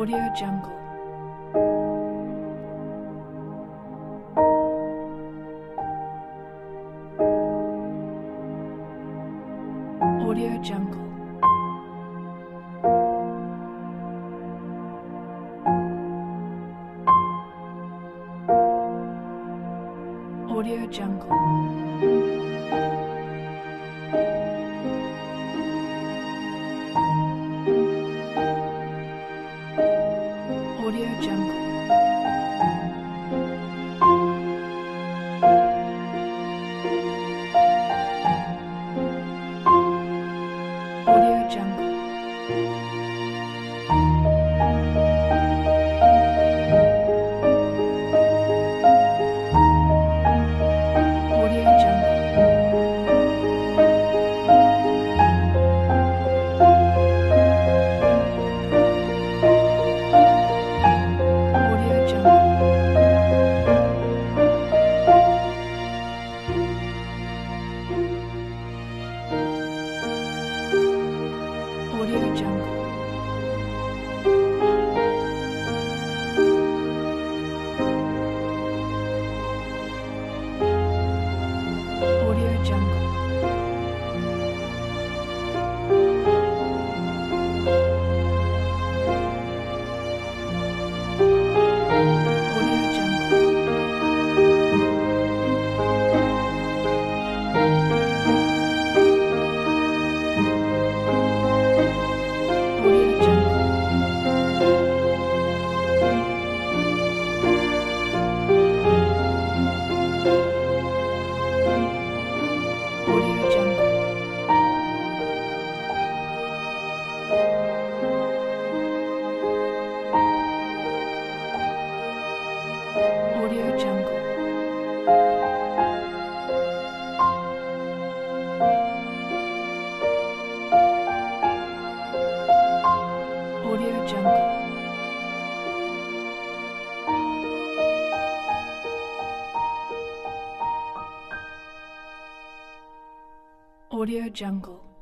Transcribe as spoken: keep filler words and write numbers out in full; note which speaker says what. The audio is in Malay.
Speaker 1: Audio Jungle. Audio Jungle. Audio Jungle. Audio Jungle. Audio Jungle. Audio Jungle. Audio Jungle. Audio Jungle. Audio Jungle. Audio Jungle. Audio Jungle. Audio Jungle. Audio Jungle. Audio Jungle. Audio Jungle.